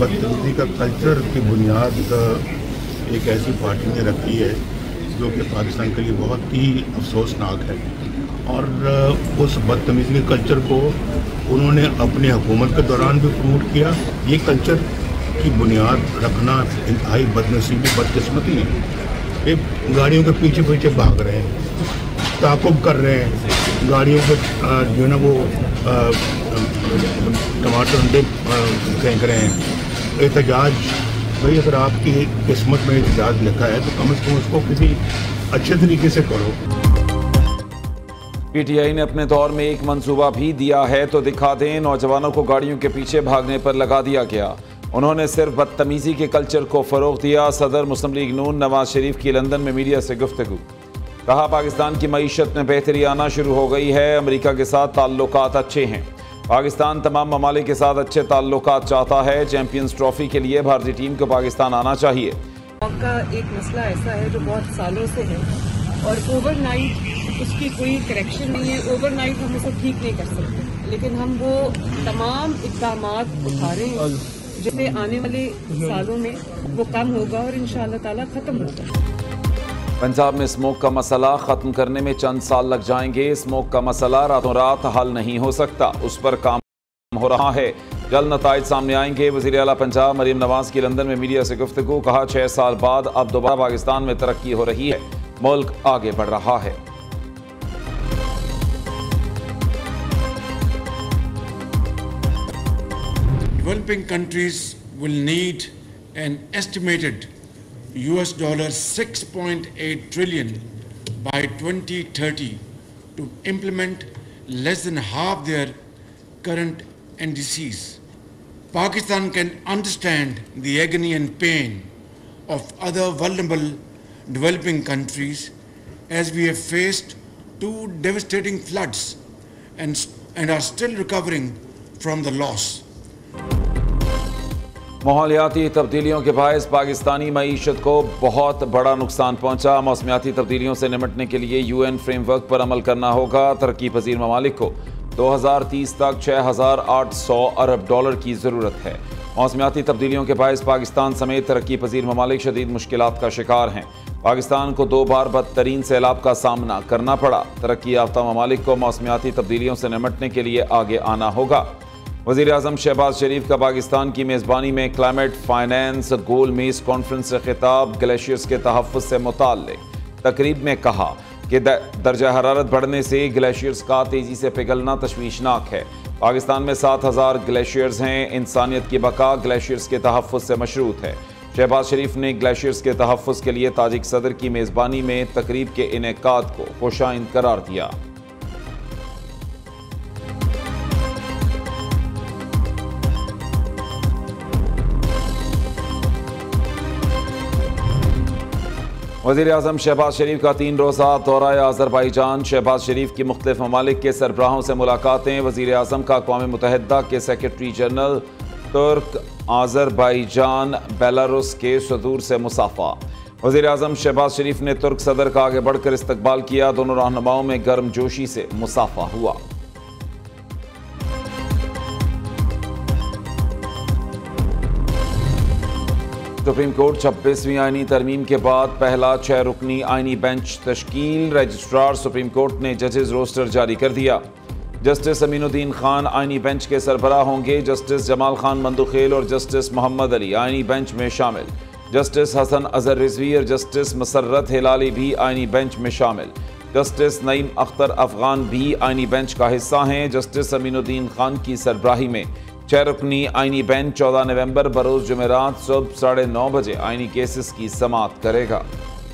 बदतमीजी का कल्चर की बुनियाद एक ऐसी पार्टी ने रखी है जो कि पाकिस्तान के लिए बहुत ही अफसोसनाक है। और उस बदतमीजी के कल्चर को उन्होंने अपनी हुकूमत के दौरान भी प्रमोट किया। ये कल्चर की बुनियाद रखना इंतहाई बदनसीबी, बदकिस्मती है। ये गाड़ियों के पीछे पीछे भाग रहे हैं, ताक़ुब कर रहे हैं, गाड़ियों पे जो है ना वो टमाटर अंडे फेंक रहे हैं। एहतजाज, भाई अगर आपकी किस्मत में एहतजाज लिखा है तो कम से कम उसको किसी अच्छे तरीके से करो। पीटीआई ने अपने दौर में एक मंसूबा भी दिया है तो दिखा दें। नौजवानों को गाड़ियों के पीछे भागने पर लगा दिया गया। उन्होंने सिर्फ बदतमीजी के कल्चर को फरोग दिया। सदर मुस्लिम लीग नून नवाज शरीफ की लंदन में मीडिया से गुफ्तगू। कहा, पाकिस्तान की मईशत में बेहतरी आना शुरू हो गई है। अमेरिका के साथ ताल्लुकात अच्छे हैं। पाकिस्तान तमाम ममालिक के साथ अच्छे ताल्लुकात चाहता है। चैंपियंस ट्रॉफी के लिए भारतीय टीम को पाकिस्तान आना चाहिए। का एक मसला ऐसा है जो बहुत सालों से है और ओवरनाइट उसकी कोई करेक्शन नहीं है। ओवरनाइट हम उसे ठीक नहीं कर सकते, लेकिन हम वो तमाम इक़दाम उठा रहे हैं जिससे आने वाले सालों में वो कम होगा और इंशाअल्लाह ताला ख़त्म होगा। पंजाब में स्मोक का मसला ख़त्म करने में चंद साल लग जाएंगे। स्मोक का मसला रातों रात हल नहीं हो सकता, उस पर काम हो रहा है। जल्द नताइज सामने आएंगे। वज़ीर आला पंजाब मरीम नवाज की लंदन में मीडिया से गुफ्तगू। कहा, 6 साल बाद अब दोबारा पाकिस्तान में तरक्की हो रही है, मुल्क आगे बढ़ रहा है। Developing countries will need an estimated $6.8 trillion by 2030 to implement less than half their current NDCs. Pakistan can understand the agony and pain of other vulnerable developing countries as we have faced 2 devastating floods and are still recovering from the loss. माहौलियाती तब्दीलियों के बायस पाकिस्तानी मईशत को बहुत बड़ा नुकसान पहुंचा। मौसमियाती तब्दीलियों से निपटने के लिए UN फ्रेमवर्क पर अमल करना होगा। तरक्की पजीर ममालिक को 2030 तक $6,800 अरब की ज़रूरत है। मौसमियाती तब्दीलियों के बायस पाकिस्तान समेत तरक्की पजीर ममालिक शदीद मुश्किलात का शिकार हैं। पाकिस्तान को 2 बार बदतरीन सैलाब का सामना करना पड़ा। तरक्की याफ्ता ममालिक को मौसमियाती तब्दीलियों से निपटने के लिए आगे आना होगा। वज़ीर-ए-आज़म शहबाज शरीफ का पाकिस्तान की मेज़बानी में क्लाइमेट फाइनेंस गोल मेज कॉन्फ्रेंस से खिताब। ग्लेशियर्स के तहफ़्फ़ुज़ से मुताल्लिक़ तकरीब में कहा कि दर्जा हरारत बढ़ने से ग्लेशियर्स का तेज़ी से पिघलना तशवीशनाक है। पाकिस्तान में 7,000 ग्लेशियर्स हैं। इंसानियत की बका ग्लेशियर्स के तहफ़्फ़ुज़ से मशरूत है। शहबाज शरीफ ने ग्लेशियर्स के तहफ़्फ़ुज़ के लिए ताजिक सदर की मेज़बानी में तकरीब के इनेकाद को खुशाइंद करार दिया। वज़ीर-ए-आज़म शहबाज शरीफ का 3 रोज़ा दौरा अज़रबैजान। शहबाज शरीफ की मुख्तलिफ ममालिक के सरबराहों से मुलाकातें। वज़ीर-ए-आज़म का अक़वाम मुत्तहिदा के सेक्रेटरी जनरल तुर्क अज़रबैजान बेलारूस के सदूर से मुसाफ़ा। वज़ीर-ए-आज़म शहबाज शरीफ ने तुर्क सदर का आगे बढ़कर इस्तकबाल किया। दोनों रहनुमाओं में गर्मजोशी से मुसाफ़ा हुआ। सुप्रीम कोर्ट 26वीं आईनी तरमीम के बाद पहला 6 रुकनी आईनी बेंच तश्कील। रजिस्ट्रार सुप्रीम कोर्ट ने जजेस रोस्टर जारी कर दिया। जस्टिस अमीनुद्दीन खान आईनी बेंच के सरबराह होंगे। जस्टिस जमाल खान मंदुखेल और जस्टिस मोहम्मद अली आईनी बेंच में शामिल। जस्टिस हसन अजहर रिजवी और जस्टिस मसर्रत हिलाली भी आईनी बेंच में शामिल। जस्टिस नईम अख्तर अफगान भी आईनी बेंच का हिस्सा हैं। जस्टिस अमीनुद्दीन खान की सरबराही में 6 रुकनी आईनी बेंच 14 नवंबर बरोज़ जुमेरात सुबह 9:30 बजे आईनी केसेस की समाअत करेगा।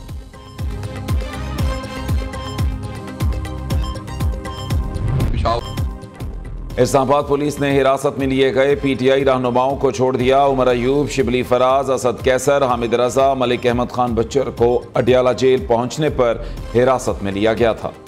इस्लामाबाद पुलिस ने हिरासत में लिए गए PTI रहनुमाओं को छोड़ दिया। उमर अयूब, शिबली फराज, असद कैसर, हामिद रजा, मलिक अहमद खान बच्चर को अडियाला जेल पहुंचने पर हिरासत में लिया गया था।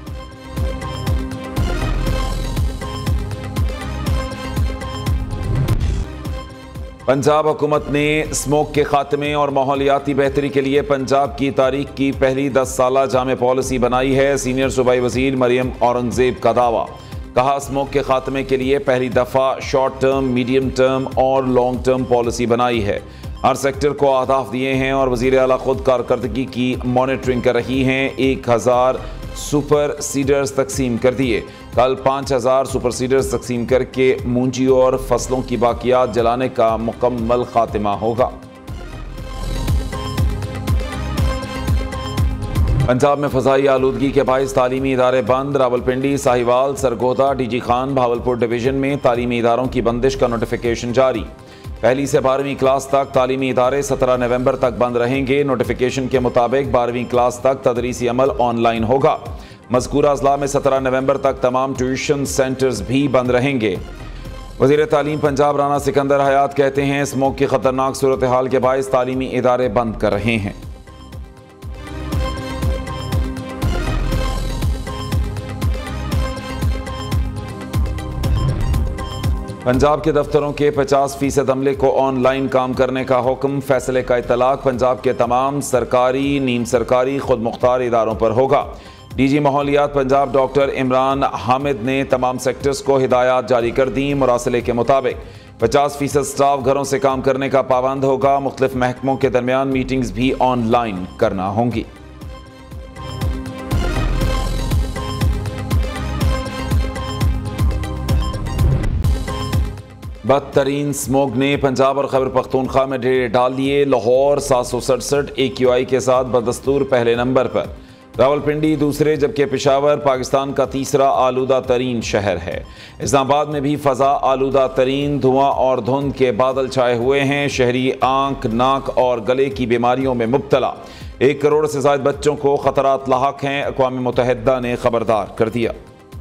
पंजाब हुकूमत ने स्मोक के खात्मे और माहौलियाती बेहतरी के लिए पंजाब की तारीख की पहली 10 साला जामे पॉलिसी बनाई है। सीनियर सूबाई वजीर मरियम औरंगजेब का दावा। कहा, स्मोक के खात्मे के लिए पहली दफ़ा शॉर्ट टर्म, मीडियम टर्म और लॉन्ग टर्म पॉलिसी बनाई है। हर सेक्टर को अहदाफ दिए हैं और वज़ीर आला खुद कारकर्दगी की मॉनिटरिंग कर रही हैं। 1000 सुपर सीडर्स तकसीम कर दिए। कल 5000 सुपर सीडर्स तकसीम करके मूंजी और फसलों की बाकियात जलाने का मुकम्मल खात्मा होगा। पंजाब में फ़ज़ाई आलूदगी के बाइस तालीमी इदारे बंद। रावलपिंडी, साहिवाल, सरगोदा, डीजी खान, भावलपुर डिवीज़न में तालीमी इदारों की बंदिश का नोटिफिकेशन जारी। पहली से 12वीं क्लास तक तालीमी इदारे 17 नवंबर तक बंद रहेंगे। नोटिफिकेशन के मुताबिक 12वीं क्लास तक तदरीसी अमल ऑनलाइन होगा। मज़कूरा अज़ला में 17 नवंबर तक तमाम ट्यूशन सेंटर्स भी बंद रहेंगे। वज़ीर तालीम पंजाब राना सिकंदर हयात कहते हैं, स्मोक की खतरनाक सूरत हाल के बाइस तालीमी इदारे बंद कर रहे हैं। पंजाब के दफ्तरों के 50% अमले को ऑनलाइन काम करने का हुक्म। फैसले का इतलाक पंजाब के तमाम सरकारी, नीम सरकारी, खुद मुख्तार इदारों पर होगा। डीजी माहौलियात पंजाब डॉक्टर इमरान हामिद ने तमाम सेक्टर्स को हिदायत जारी कर दी। मुरासले के मुताबिक 50% स्टाफ घरों से काम करने का पाबंद होगा। मुख्तलिफ महकमों के दरमियान मीटिंग्स भी ऑनलाइन करना होंगी। बदतरीन स्मोक ने पंजाब और खैबर पख्तूनख्वा में ढेर डाल दिए। लाहौर 767 AQI के साथ बदस्तूर पहले नंबर पर, रावलपिंडी दूसरे, जबकि पेशावर पाकिस्तान का तीसरा आलूदा तरीन शहर है। इस्लामाबाद में भी फ़ज़ा आलूदा तरीन, धुआं और धुंध के बादल छाए हुए हैं। शहरी आंख, नाक और गले की बीमारियों में मुब्तला। 1 करोड़ से ज़ायद बच्चों को खतरात लाहक हैं। अक़वाम मुत्तहिदा ने खबरदार कर दिया।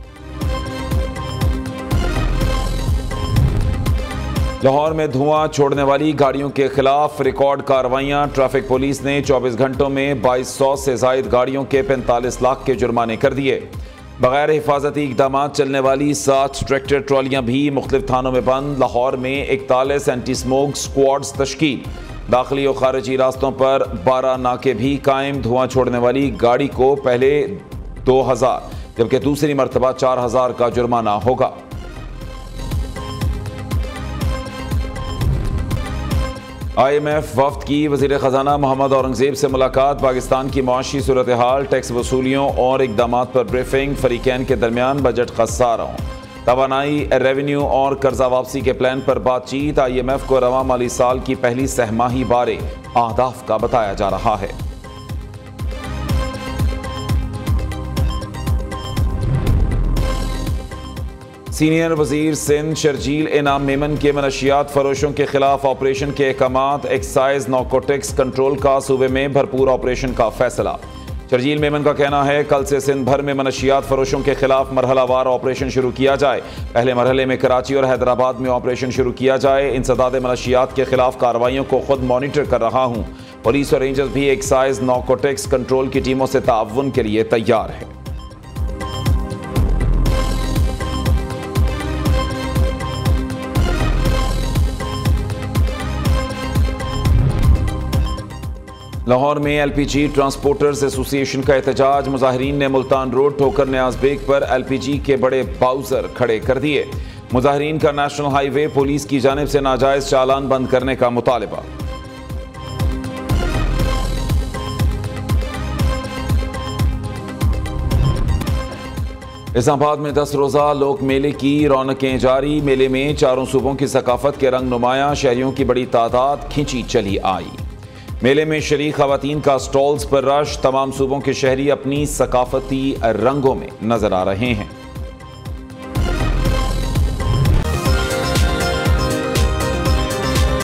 लाहौर में धुआं छोड़ने वाली गाड़ियों के खिलाफ रिकॉर्ड कार्रवाइयां। ट्रैफिक पुलिस ने 24 घंटों में 2200 से ज़ायद गाड़ियों के 45 लाख के जुर्माने कर दिए। बगैर हिफाजती इक़दामात चलने वाली 7 ट्रैक्टर ट्रॉलियां भी मुख्तलिफ थानों में बंद। लाहौर में 41 एंटी स्मोक स्क्वाड्स तश्कील। दाखिली और खारिजी रास्तों पर 12 नाके भी कायम। धुआं छोड़ने वाली गाड़ी को पहले 2000 जबकि दूसरी मरतबा 4000 का जुर्माना होगा। IMF वफ्द की वज़ीर ख़जाना मोहम्मद औरंगज़ेब से मुलाकात। पाकिस्तान की मुआशी सूरत हाल, टैक्स वसूलियों और इक़दामात पर ब्रीफिंग। फ़रीक़ैन के दरमियान बजट खसारों, तवानाई, रेवेन्यू और कर्जा वापसी के प्लान पर बातचीत। IMF को रवां माली साल की पहली सहमाही बारे अहदाफ का बताया जा रहा है। सीनियर वजीर सिंध शर्जील इनाम मेमन के मनशियात फरोशों के खिलाफ ऑपरेशन के अहकामात। एक्साइज नारकोटिक्स कंट्रोल का सूबे में भरपूर ऑपरेशन का फैसला। शर्जील मेमन का कहना है, कल से सिंध भर में मनशियात फरोशों के खिलाफ मरहलावार ऑपरेशन शुरू किया जाए। पहले मरहले में कराची और हैदराबाद में ऑपरेशन शुरू किया जाए। इंसदाद मनशियात के खिलाफ कार्रवाइयों को खुद मॉनिटर कर रहा हूँ। पुलिस और रेंजर्स भी एक्साइज नारकोटिक्स कंट्रोल की टीमों से ताउन के लिए तैयार है। लाहौर में LPG ट्रांसपोर्टर्स एसोसिएशन का एहतजाज। मुजाहिरीन ने मुल्तान रोड ठोकर न्याज बेग पर LPG के बड़े बाउजर खड़े कर दिए। मुजाहिरीन का नेशनल हाईवे पुलिस की जानिब से नाजायज चालान बंद करने का मुतालबा। इस्लामाबाद में 10 रोज़ा लोक मेले की रौनकें जारी। मेले में चारों सूबों की सकाफत के रंग नुमाया। शहरियों की बड़ी तादाद खींची चली आई। मेले में शरीक खवातीन का स्टॉल्स पर रश। तमाम सूबों के शहरी अपनी सकाफती रंगों में नजर आ रहे हैं।